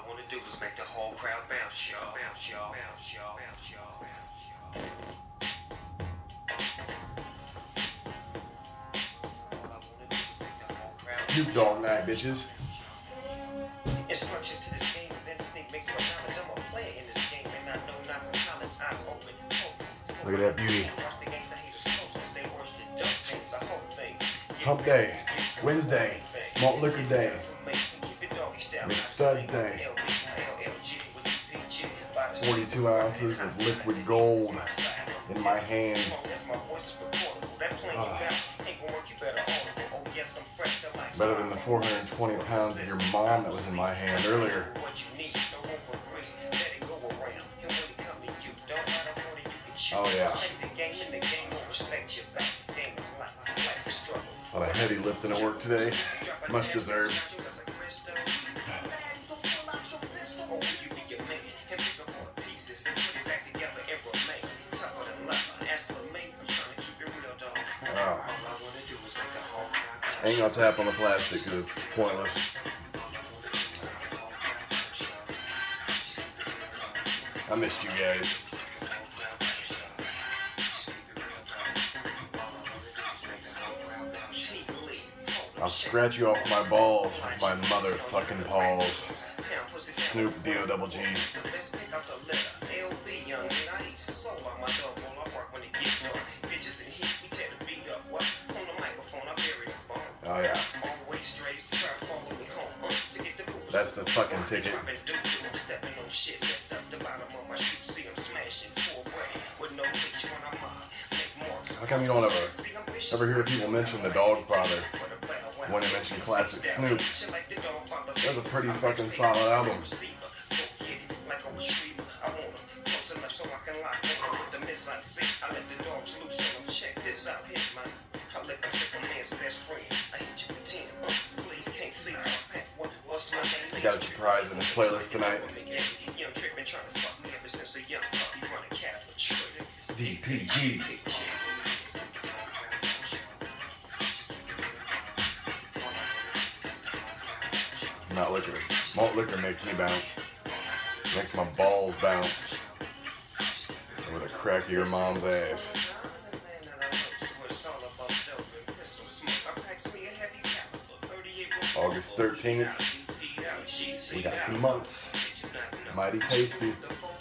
I wanna do is make the whole crowd bounce, y'all. Bounce, y'all. Bounce, y'all. Bounce, y'all. Bounce, y'all. All I wanna do is make the whole crowd bounce. Snoop Dogg night, bitches. Instructions to this game is instinct makes my knowledge. I'm a player in this game and I know not from college. Eyes open, focus. Look at that beauty. It's hump day, Wednesday, malt liquor day, McStuds day. 42 ounces of liquid gold in my hand. Better than the 420 pounds of your mom that was in my hand earlier. Oh yeah. A lot of heavy lifting at work today. Much deserved. I ain't gonna tap on the plastic because it's pointless. I missed you guys. I'll scratch you off my balls with my motherfucking paws. Snoop D-O-double-G. Oh yeah. That's the fucking ticket. How come you don't ever hear people mention the Dogfather when they mention classic Snoop? That's a pretty fucking solid album. I got a surprise in this playlist tonight. DPG. Malt liquor. Malt liquor makes me bounce. Makes my balls bounce. With a crack of your mom's ass. August 13th. We got some months. Mighty tasty.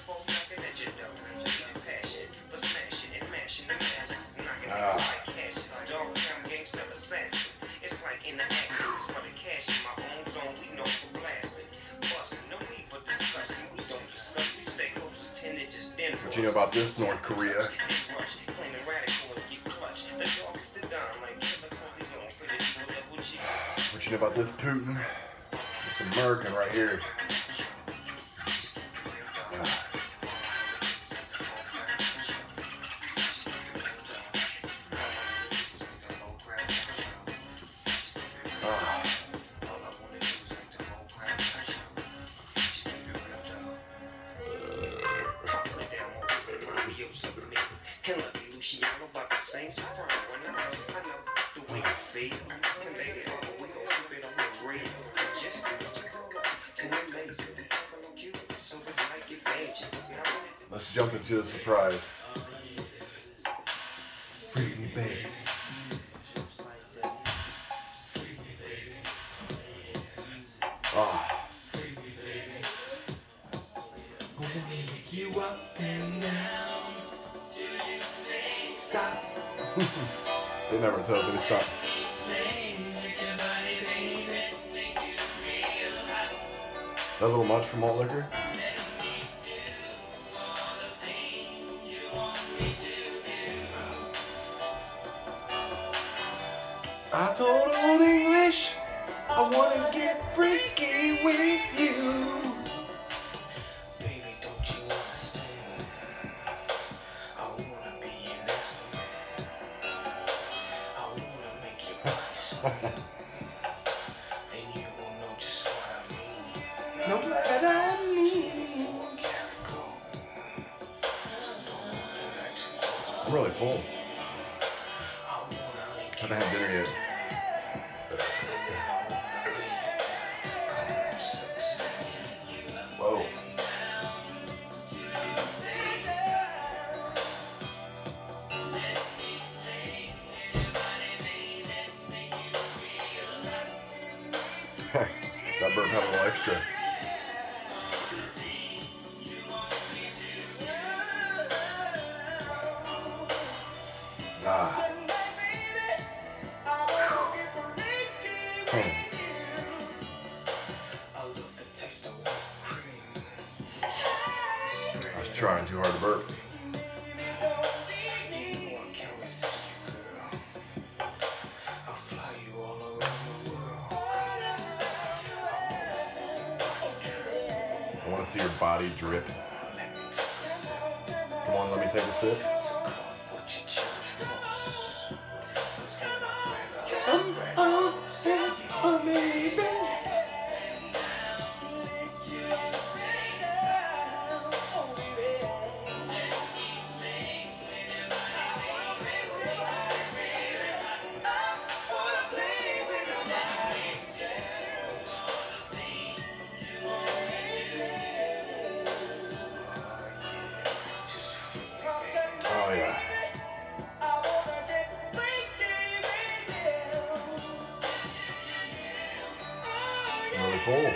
What you know about this, North Korea? What you know about this, Putin? It's American right here. Let's jump into the surprise. Freely babe. Oh. You up and down. Stop. They never told me to stop. That a little much for malt liquor? I told Old English I wanna get freaky with you. Baby, don't you understand? I wanna be your next man. I wanna make you punch. And you will know just what I mean. Know what I mean. I'm really full. I haven't had dinner yet. That burp had a little extra. Ah. I was trying too hard to burp. I want to see your body drip. Come on, let me take a sip. Baby. Oh yeah. Really full.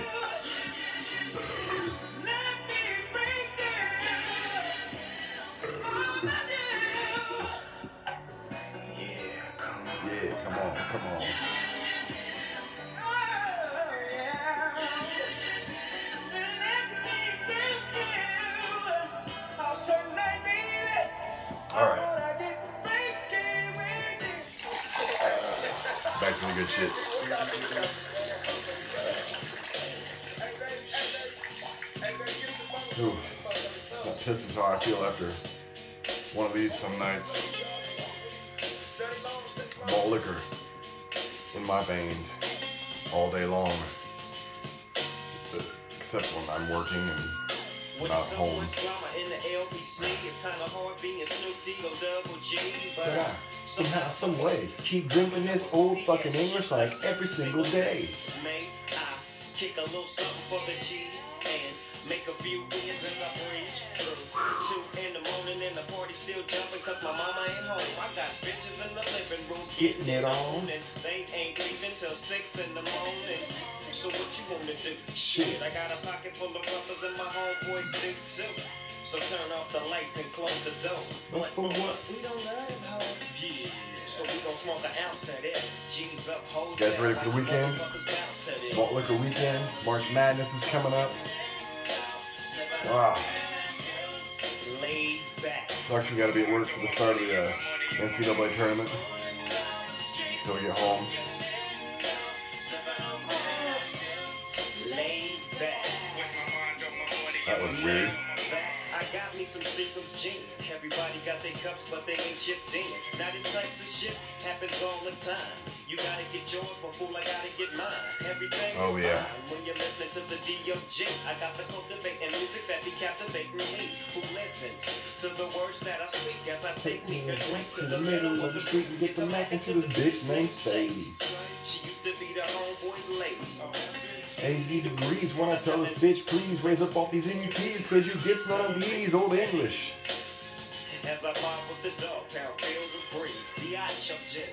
Yeah, come on, come on. All right. Back to the good shit. Ooh, that piss is how I feel after one of these some nights. Malt liquor in my veins all day long. Except when I'm working and not home. But I, somehow, some way, keep drinking this old fucking English like every single day. May I kick a little something for the cheese and make a few wins as I breeze through. 2 in the morning and the party still jumping cause my mama ain't home. I got bitches in the living room Getting it on. and they ain't leaving till 6 in the morning. So what you wanna do? Shit. I got a pocket full of brothers and my homeboys do too. So turn off the lights and close the door. But for what? We don't let him hold. Yeah. So we gon' smoke an ounce to this. G's up, hoes. You guys ready for the weekend? Malt liquor weekend. March Madness is coming up. Wow. Laid back. Sucks we gotta be at work for the start of the NCAA tournament. Until we get home. Laid back. That was weird. I got me some Seagram's gin. Everybody got their cups, but they ain't chipped in. Now this types of shit happens all the time. You gotta get yours before I gotta get mine. Everything Oh, yeah. fine when you're listening to the D.O.G. I got the cultivating music that be captivating me. Who listens to the words that I speak as I take me a drink to the middle of the street and get the Mac into this bitch named Sadie. She used to be the homeboy's lady. 80 degrees when I tell this bitch, please raise up off these NUTs, cause you get none of these old English. As I mob with the dog pound, feel the breeze. The eye chuck jet.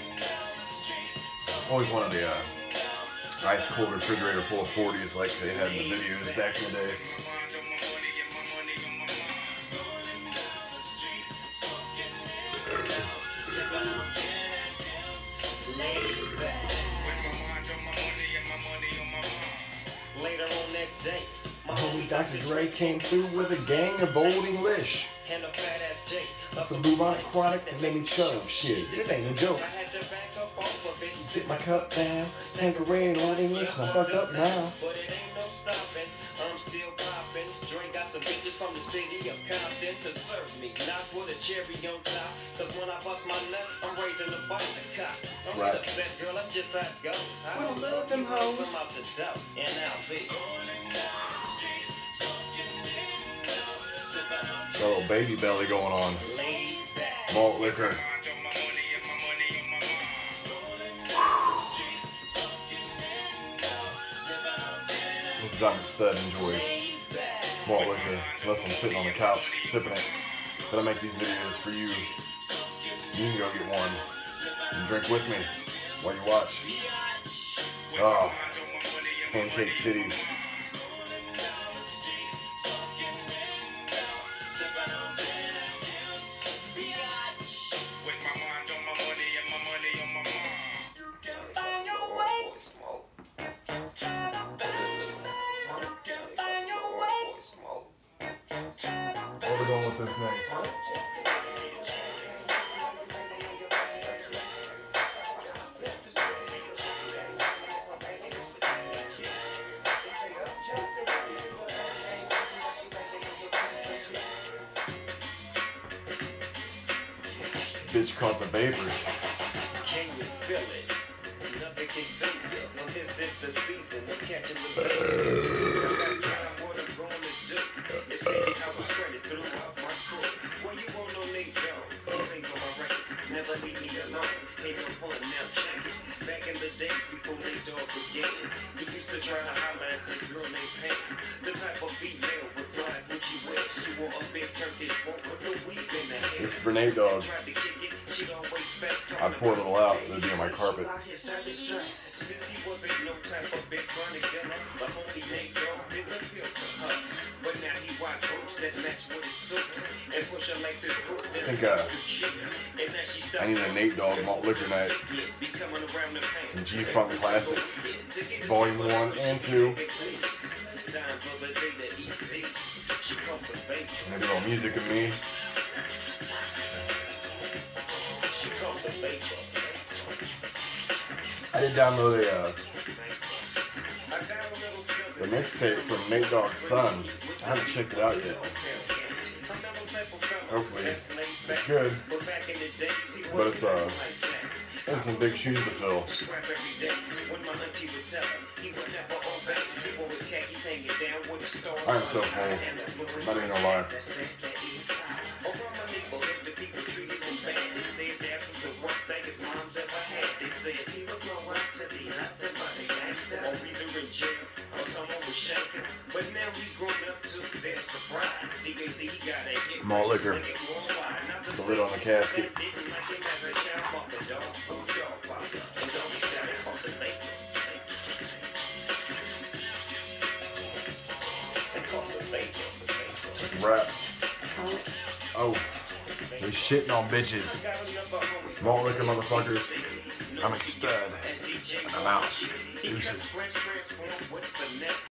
Always wanted the ice cold refrigerator full of 40s like they had in the videos back in the day. Later on that day, my Homie Dr. Dre came through with a gang of old English. and a fat ass Jake. That's a bubonic chronic that made me choke. Shit, this ain't a joke. I had to back up off of it. Sit my cup down, Tanqueray and old English, I'm fucked up now. But it ain't no stopping. I'm still popping. Dre got some bitches from the city of Compton to serve me. Not with a cherry on top. Cause when I bust my nut, I'm raising the bar to cop. Don't Right. get upset, girl. That's just how it goes. We don't love them hoes. I'm out the dough, and I'll be. Got a little baby belly going on. Laid back. Malt liquor. This is how much Stud enjoys malt liquor, unless I'm sitting on the couch sipping it. But I make these videos for you. You can go get one and drink with me while you watch. Oh, Pancake titties. Where we going with this next? Bitch caught the vapors. Can you feel it? Nothing can save you. Well, this is the season of catching the bug. What I'm going to do is take it how I spread it throughout my crew. Well, you won't know Nate Dogg. You sing for my records. Never leave me alone. Ain't no fun, now check it. Back in the days before Nate Dogg began, he used to try to holler at this girl named Pam. The type of female with black Gucci wear. She wore a big Turkish boat with no weave in her hair. This is for Nate Dogg. I'd pour a little out, it'd be on my carpet. Since he wasn't no type of big chronic killer, the homie Nate Dogg didn't appeal to her. But now he watch groups that match with his suits and push her legs his group. I think I need a Nate Dogg malt liquor night. Some G-Funk classics. Volume 1 and 2. Maybe a little music of me. I did download the mixtape from Nate Dogg's son. I haven't checked it out yet. Hopefully it's good, but it's some big shoes to fill. I'm so full. Not even gonna lie. Malt liquor. The lid on the casket. That's a wrap. Oh, we shitting on bitches. Malt liquor, motherfuckers. I'm a stud. And I'm out. Deuces.